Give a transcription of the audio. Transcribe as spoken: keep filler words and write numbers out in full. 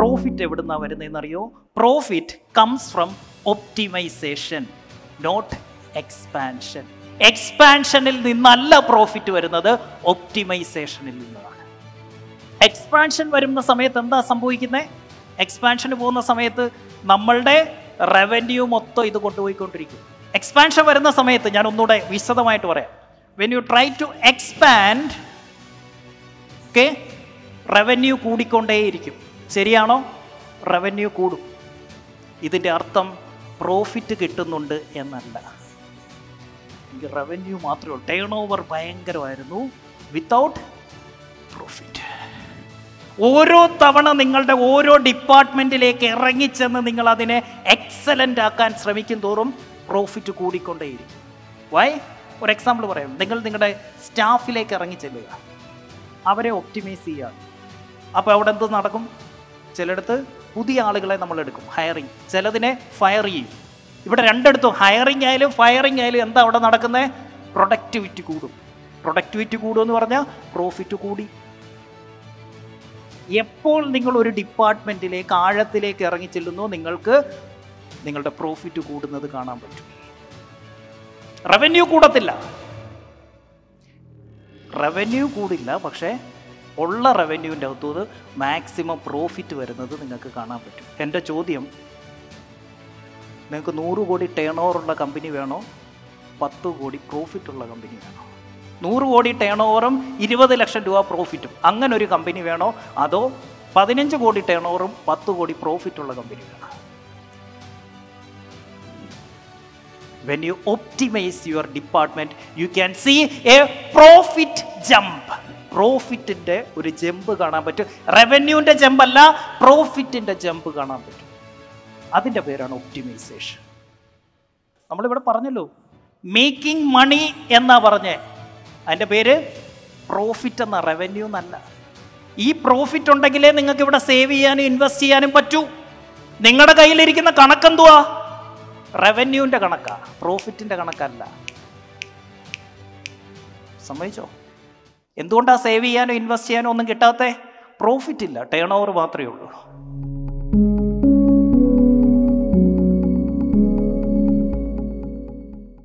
Profit എവിടുന്നാ വരുന്നതെന്നറിയോ? Profit comes from optimisation, not expansion. എക്സ്പാൻഷനിൽ നിന്നല്ല പ്രോഫിറ്റ് വരുന്നത്, ഒപ്റ്റിമൈസേഷനിൽ നിന്നാണ്. എക്സ്പാൻഷൻ വരുന്ന സമയത്ത് എന്താ സംഭവിക്കുന്നത്? എക്സ്പാൻഷന് പോകുന്ന സമയത്ത് നമ്മളുടെ റവന്യൂ മൊത്തം ഇത് കൊണ്ടുപോയിക്കൊണ്ടിരിക്കും. എക്സ്പാൻഷൻ വരുന്ന സമയത്ത് ഞാൻ ഒന്നുകൂടെ വിശദമായിട്ട് പറയാം. When you try to expand, okay, revenue കൂടിക്കൊണ്ടേയിരിക്കും. ശരിയാണോ? റവന്യൂ കൂടും. ഇതിൻ്റെ അർത്ഥം പ്രോഫിറ്റ് കിട്ടുന്നുണ്ട് എന്നല്ല. റവന്യൂ മാത്രമേ ഉള്ളൂ. ടേൺ ഓവർ ഭയങ്കരമായിരുന്നു വിത്തൗട്ട് പ്രോഫിറ്റ്. ഓരോ തവണ നിങ്ങളുടെ ഓരോ ഡിപ്പാർട്ട്മെൻറ്റിലേക്ക് ഇറങ്ങിച്ചെന്ന് നിങ്ങൾ അതിനെ എക്സലൻ്റ് ആക്കാൻ ശ്രമിക്കും തോറും പ്രോഫിറ്റ് കൂടിക്കൊണ്ടേയിരിക്കും. വൈ? ഒരു എക്സാമ്പിൾ പറയാം. നിങ്ങൾ നിങ്ങളുടെ സ്റ്റാഫിലേക്ക് ഇറങ്ങിച്ചെല്ലുക, അവരെ ഒപ്റ്റിമൈസ് ചെയ്യുക. അപ്പോൾ അവിടെ എന്ത് നടക്കും? ചിലയിടത്ത് പുതിയ ആളുകളെ നമ്മൾ എടുക്കും, ഹയറിങ്. ചിലതിനെ ഫയർ ചെയ്യും. ഇവിടെ രണ്ടിടത്തും ഹയറിങ് ആയാലും ഫയറിങ് ആയാലും എന്താ അവിടെ നടക്കുന്നത്? പ്രൊഡക്ടിവിറ്റി കൂടും. പ്രൊഡക്ടിവിറ്റി കൂടുമെന്ന് പറഞ്ഞാൽ പ്രോഫിറ്റ് കൂടി. എപ്പോൾ നിങ്ങൾ ഒരു ഡിപ്പാർട്ട്മെൻറ്റിലേക്ക് ആഴത്തിലേക്ക് ഇറങ്ങി ചെല്ലുന്നു, നിങ്ങൾക്ക് നിങ്ങളുടെ പ്രോഫിറ്റ് കൂടുന്നത് കാണാൻ പറ്റും. റവന്യൂ കൂടത്തില്ല, റവന്യൂ കൂടില്ല, പക്ഷേ ഉള്ള റവന്യൂവിൻ്റെ അകത്തുനിന്ന് മാക്സിമം പ്രോഫിറ്റ് വരുന്നത് നിങ്ങൾക്ക് കാണാൻ പറ്റും. എൻ്റെ ചോദ്യം, നിങ്ങൾക്ക് നൂറ് കോടി ടേൺ ഓവറുള്ള കമ്പനി വേണോ, പത്ത് കോടി പ്രോഫിറ്റുള്ള കമ്പനി വേണോ? നൂറ് കോടി ടേൺ ഓവറും ഇരുപത് ലക്ഷം രൂപ പ്രോഫിറ്റും അങ്ങനെ ഒരു കമ്പനി വേണോ, അതോ പതിനഞ്ച് കോടി ടേൺ ഓവറും പത്ത് കോടി പ്രോഫിറ്റുള്ള കമ്പനി വേണോ? When you optimize your department, you can see a profit jump. പ്രോഫിറ്റിൻ്റെ ഒരു ജമ്പ് കാണാൻ പറ്റും. റവന്യൂവിൻ്റെ ജമ്പ് അല്ല, പ്രോഫിറ്റിൻ്റെ ജമ്പ് കാണാൻ പറ്റും. അതിൻ്റെ പേരാണ് ഒപ്റ്റിമൈസേഷൻ. നമ്മളിവിടെ പറഞ്ഞല്ലോ, മേക്കിംഗ് മണി എന്നാ പറഞ്ഞേ, അതിൻ്റെ പേര് പ്രോഫിറ്റ് എന്ന, റവന്യൂ എന്നല്ല. ഈ പ്രോഫിറ്റ് ഉണ്ടെങ്കിലേ നിങ്ങൾക്ക് ഇവിടെ സേവ് ചെയ്യാനും ഇൻവെസ്റ്റ് ചെയ്യാനും പറ്റൂ. നിങ്ങളുടെ കയ്യിലിരിക്കുന്ന കണക്കെന്തുവാ? റവന്യൂവിൻ്റെ കണക്കാ, പ്രോഫിറ്റിൻ്റെ കണക്കല്ല. സമ്മതിച്ചോ? എന്തുകൊണ്ടാണ് സേവ് ചെയ്യാനോ ഇൻവെസ്റ്റ് ചെയ്യാനോ ഒന്നും കിട്ടാത്തേ? പ്രോഫിറ്റ് ഇല്ല, ടേൺ ഓവർ മാത്രമേ ഉള്ളൂ.